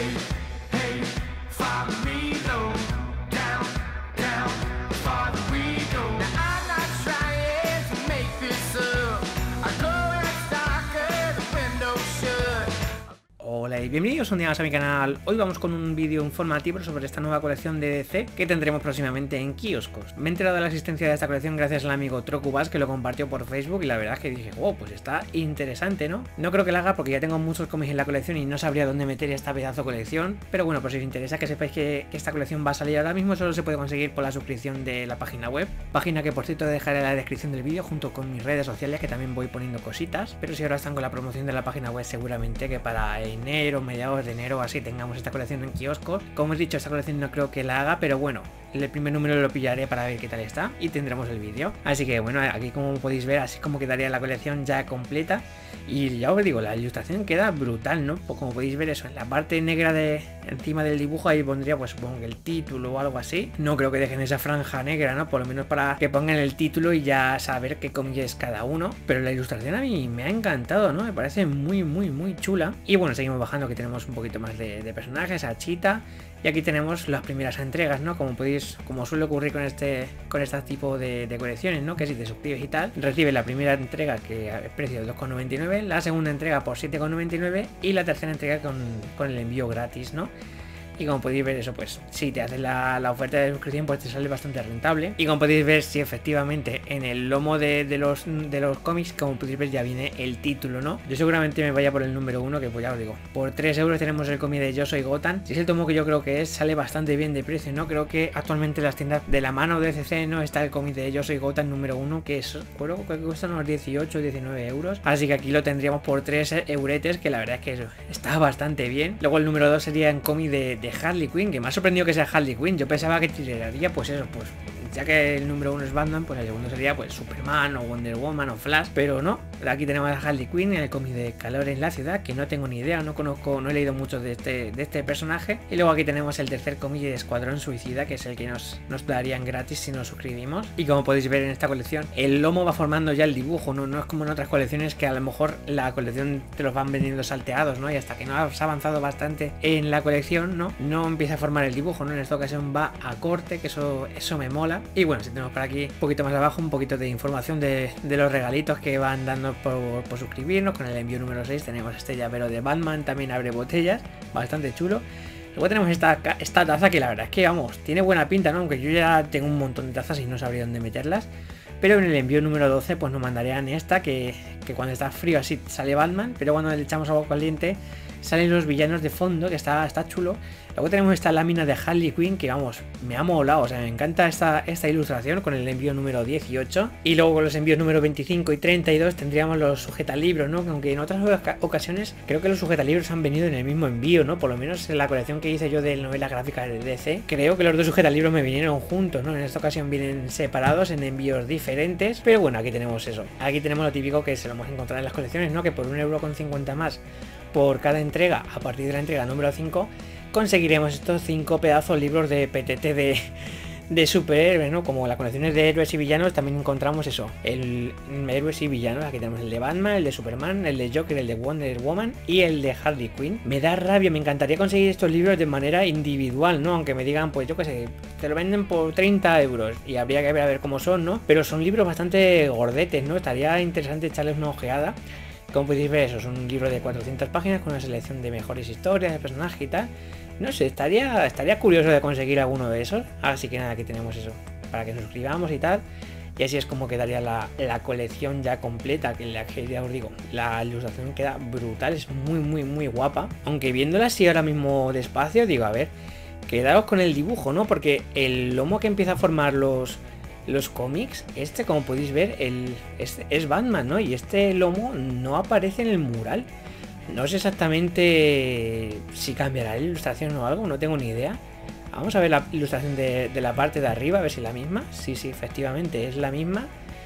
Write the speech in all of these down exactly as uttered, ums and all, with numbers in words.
Hola y bienvenidos un día más a mi canal. Hoy vamos con un vídeo informativo sobre esta nueva colección de D C que tendremos próximamente en kioscos. Me he enterado de la existencia de esta colección gracias al amigo Trocubas, que lo compartió por Facebook, y la verdad es que dije, wow, pues está interesante, ¿no? No creo que la haga porque ya tengo muchos cómics en la colección y no sabría dónde meter esta pedazo colección, pero bueno, por si os interesa que sepáis que, que esta colección va a salir ahora mismo, solo se puede conseguir por la suscripción de la página web, página que por cierto dejaré en la descripción del vídeo junto con mis redes sociales, que también voy poniendo cositas, pero si ahora están con la promoción de la página web, seguramente que para enero, mediados de enero así tengamos esta colección en kioscos. Como os he dicho, esta colección no creo que la haga, pero bueno, el primer número lo pillaré para ver qué tal está y tendremos el vídeo. Así que bueno, aquí como podéis ver, así como quedaría la colección ya completa. Y ya os digo, la ilustración queda brutal, ¿no? Pues como podéis ver eso, en la parte negra de encima del dibujo ahí pondría, pues supongo que el título o algo así. No creo que dejen esa franja negra, ¿no? Por lo menos para que pongan el título y ya saber qué cómic es cada uno. Pero la ilustración a mí me ha encantado, ¿no? Me parece muy, muy, muy chula. Y bueno, seguimos bajando, que tenemos un poquito más de, de personajes, a Cheetah. Y aquí tenemos las primeras entregas, ¿no? Como podéis, como suele ocurrir con este con este tipo de, de colecciones, ¿no? Que si te suscribes y tal, recibes la primera entrega que a precio de dos con noventa y nueve, la segunda entrega por siete con noventa y nueve y la tercera entrega con, con el envío gratis, ¿no? Y como podéis ver eso, pues si te haces la, la oferta de suscripción, pues te sale bastante rentable. Y como podéis ver, si efectivamente en el lomo de, de, los, de los cómics, como podéis ver, ya viene el título, ¿no? Yo seguramente me vaya por el número uno, que pues ya os digo, por tres euros tenemos el cómic de Yo Soy Gotham. Si es el tomo que yo creo que es, sale bastante bien de precio, ¿no? Creo que actualmente en las tiendas de la mano de D C, ¿no? Está el cómic de Yo Soy Gotham número uno, que es, creo que cuesta unos dieciocho o diecinueve euros. Así que aquí lo tendríamos por tres euretes, que la verdad es que está bastante bien. Luego el número dos sería en cómic de, de Harley Quinn, que me ha sorprendido que sea Harley Quinn. Yo pensaba que tiraría pues eso, pues ya que el número uno es Batman, pues el segundo sería pues Superman o Wonder Woman o Flash, pero no. Aquí tenemos a Harley Quinn en el cómic de Calor en la Ciudad, que no tengo ni idea, no conozco, no he leído mucho de este, de este personaje. Y luego aquí tenemos el tercer cómic de Escuadrón Suicida, que es el que nos, nos darían gratis si nos suscribimos. Y como podéis ver en esta colección, el lomo va formando ya el dibujo, ¿no? No es como en otras colecciones que a lo mejor la colección te los van vendiendo salteados, ¿no? Y hasta que no has avanzado bastante en la colección, ¿no? No empieza a formar el dibujo, ¿no? En esta ocasión va a corte, que eso, eso me mola. Y bueno, si tenemos por aquí un poquito más abajo un poquito de información de, de los regalitos que van dando por, por suscribirnos. Con el envío número seis tenemos este llavero de Batman, también abre botellas, bastante chulo. Luego tenemos esta, esta taza que la verdad es que, vamos, tiene buena pinta, ¿no? Aunque yo ya tengo un montón de tazas y no sabría dónde meterlas. Pero en el envío número doce pues nos mandarían esta, que, que cuando está frío así sale Batman, pero cuando le echamos agua caliente salen los villanos de fondo, que está, está chulo. Luego tenemos esta lámina de Harley Quinn, que vamos, me ha molado, o sea, me encanta esta, esta ilustración con el envío número dieciocho. Y luego con los envíos número veinticinco y treinta y dos tendríamos los sujetalibros, ¿no? Aunque en otras ocasiones creo que los sujetalibros han venido en el mismo envío, ¿no? Por lo menos en la colección que hice yo de novelas gráficas de D C, creo que los dos sujetalibros me vinieron juntos, ¿no? En esta ocasión vienen separados en envíos diferentes, pero bueno, aquí tenemos eso. Aquí tenemos lo típico que se lo hemos encontrado en las colecciones, ¿no? Que por un euro con cincuenta más por cada entrega, a partir de la entrega número cinco, conseguiremos estos cinco pedazos libros de P T T de, de superhéroes, ¿no? Como las colecciones de héroes y villanos, también encontramos eso, el, el héroes y villanos. Aquí tenemos el de Batman, el de Superman, el de Joker, el de Wonder Woman y el de Harley Quinn. Me da rabia, me encantaría conseguir estos libros de manera individual, ¿no? Aunque me digan, pues yo qué sé, te lo venden por treinta euros y habría que ver a ver cómo son, ¿no? Pero son libros bastante gordetes, ¿no? Estaría interesante echarles una ojeada. Como podéis ver, eso es un libro de cuatrocientas páginas con una selección de mejores historias de personajes y tal. No sé, estaría, estaría curioso de conseguir alguno de esos. Así que nada, aquí tenemos eso, para que nos suscribamos y tal. Y así es como quedaría la, la colección ya completa, que la que ya os digo, la ilustración queda brutal, es muy muy muy guapa. Aunque viéndola así ahora mismo despacio, digo, a ver, quedaros con el dibujo, ¿no? Porque el lomo que empieza a formar los... los cómics, este como podéis ver el, es, es Batman, ¿no? Y este lomo no aparece en el mural. No sé exactamente si cambiará la ilustración o algo, no tengo ni idea. Vamos a ver la ilustración de, de la parte de arriba, a ver si es la misma. Sí, sí, efectivamente es la misma.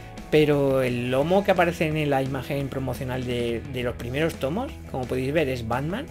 Pero el lomo que aparece en la imagen promocional de, de los primeros tomos, como podéis ver, es Batman.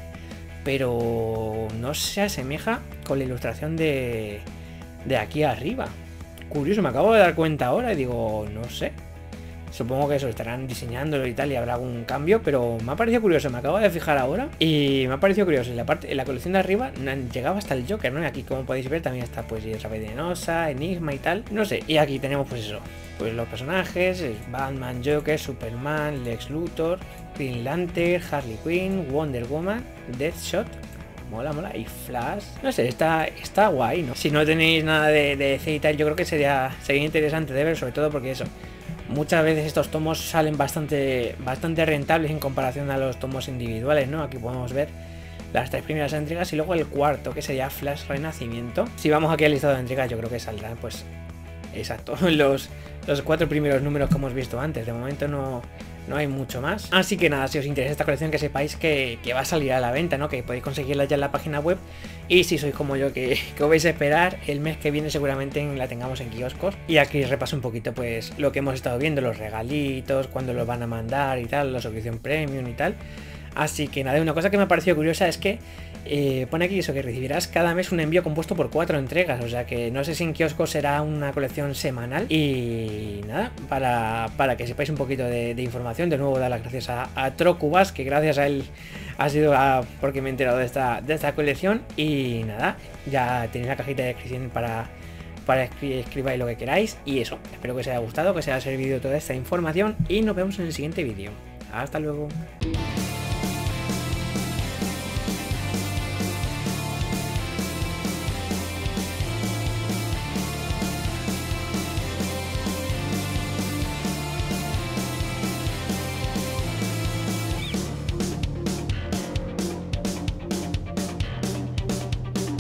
Pero no se asemeja con la ilustración de, de aquí arriba. Curioso, me acabo de dar cuenta ahora y digo, no sé. Supongo que eso estarán diseñándolo y tal y habrá algún cambio, pero me ha parecido curioso, me acabo de fijar ahora y me ha parecido curioso. En la parte, en la colección de arriba llegaba hasta el Joker, ¿no? Y aquí, como podéis ver, también está pues Hierra Venenosa, Enigma y tal, no sé. Y aquí tenemos pues eso, pues los personajes, Batman, Joker, Superman, Lex Luthor, Green Lantern, Harley Quinn, Wonder Woman, Deathshot. Mola, mola. Y Flash. No sé, está, está guay, ¿no? Si no tenéis nada de, de D C y tal, yo creo que sería, sería interesante de ver, sobre todo porque eso, muchas veces estos tomos salen bastante, bastante rentables en comparación a los tomos individuales, ¿no? Aquí podemos ver las tres primeras entregas y luego el cuarto, que sería Flash Renacimiento. Si vamos aquí al listado de entregas, yo creo que saldrán, pues, exacto, los, los cuatro primeros números que hemos visto antes. De momento no... no hay mucho más. Así que nada, si os interesa esta colección, que sepáis que, que va a salir a la venta, ¿no? Que podéis conseguirla ya en la página web. Y si sois como yo, que, que os vais a esperar, el mes que viene seguramente la tengamos en kioscos. Y aquí repaso un poquito pues lo que hemos estado viendo, los regalitos, cuándo los van a mandar y tal, la suscripción premium y tal. Así que nada, una cosa que me ha parecido curiosa es que eh, pone aquí eso, que recibirás cada mes un envío compuesto por cuatro entregas. O sea que no sé si en kioscos será una colección semanal. Y nada, para, para que sepáis un poquito de, de información. De nuevo dar las gracias a, a Trocubas, que gracias a él ha sido a, porque me he enterado de esta, de esta colección. Y nada, ya tenéis la cajita de descripción para... para que escribáis lo que queráis. Y eso, espero que os haya gustado, que os haya servido toda esta información. Y nos vemos en el siguiente vídeo. Hasta luego.